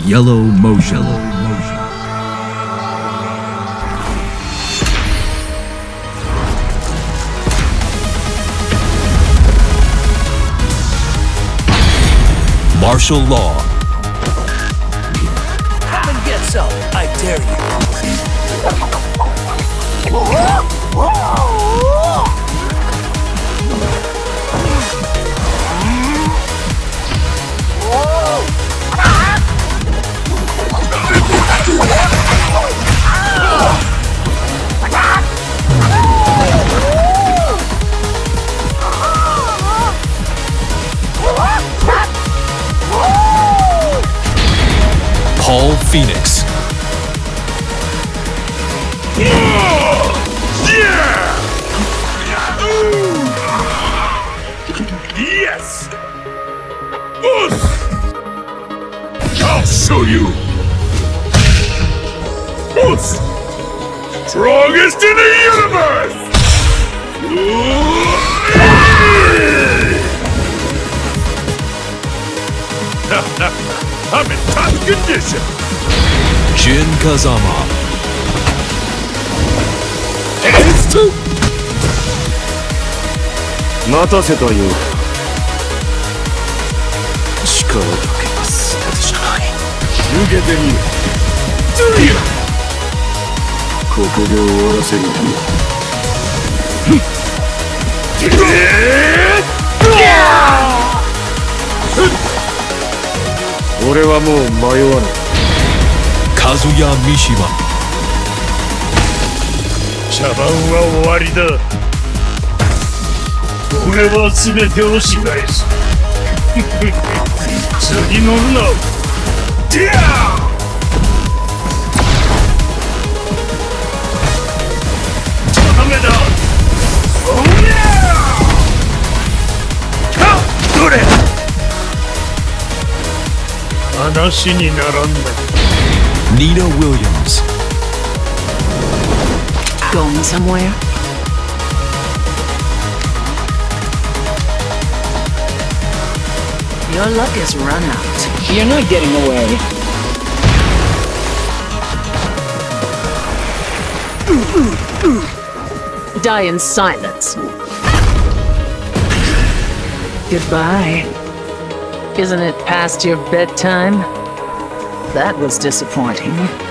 YellowMotion. Martial law. Come and get some, I dare you. Phoenix. Yes! I'll show you! Strongest in the universe! I'm in top condition! Jin Kazama. 待たせたよ。力だけが全てじゃない。受けてみる。ここで終わらせる。俺はもう迷わない。 Kazuya Mishima. 茶番は終わりだ。俺は全てを支配する。次乗るな。ディアー！ダメだ。おりゃー！はっ！どれ！話にならんな。 Nina Williams. Going somewhere? Your luck has run out. You're not getting away. Die in silence. Goodbye. Isn't it past your bedtime? That was disappointing.